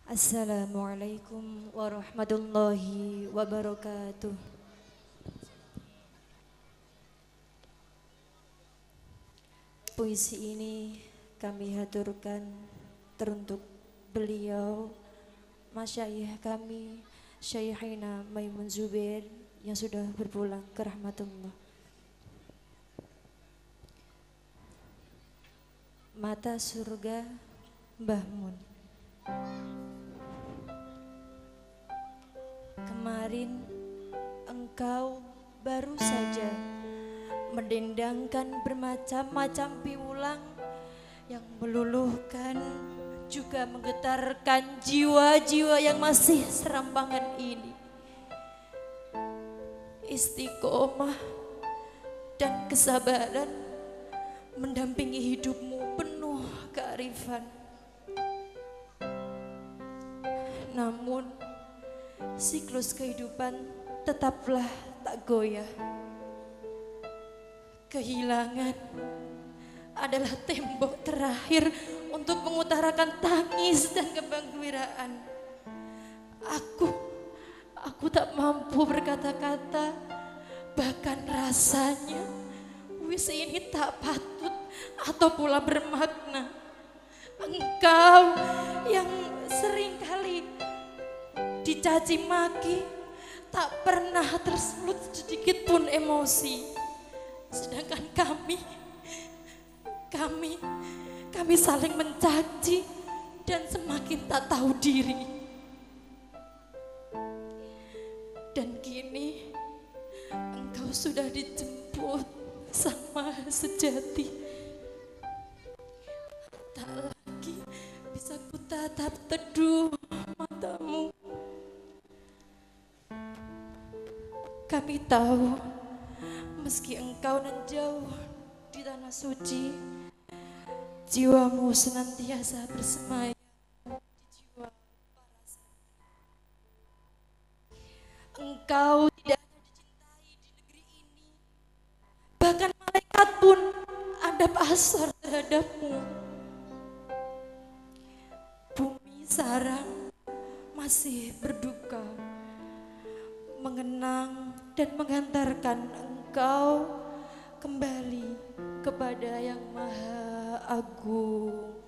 Assalamualaikum warahmatullahi wabarakatuh. Puisi ini kami haturkan teruntuk beliau, masyayikh kami, Syekhina Maimun Zubair yang sudah berpulang ke rahmatullah. Mata surga Mbah Mun. Kemarin engkau baru saja mendendangkan bermacam-macam piulang yang meluluhkan juga menggetarkan jiwa-jiwa yang masih serampangan ini. Istiqomah dan kesabaran mendampingi hidupmu penuh kearifan. Namun siklus kehidupan tetaplah tak goyah. Kehilangan adalah tembok terakhir untuk mengutarakan tangis dan kegembiraan. Aku tak mampu berkata-kata, bahkan rasanya puisi ini tak patut atau pula bermakna. Engkau yang seringkali dicaci maki tak pernah tersulut sedikit pun emosi. Sedangkan kami saling mencaci dan semakin tak tahu diri. Dan kini engkau sudah dijemput sama sejati. Tak lagi bisa kutatap teduh matamu. Kami tahu meski engkau nan jauh di tanah suci, jiwamu senantiasa bersemayam di jiwa para sahabat. Engkau tidak hanya dicintai di negeri ini, bahkan malaikat pun adab asor terhadapmu. Bumi sarang masih berduka, mengenang dan menghantarkan engkau kembali kepada Yang Maha Agung.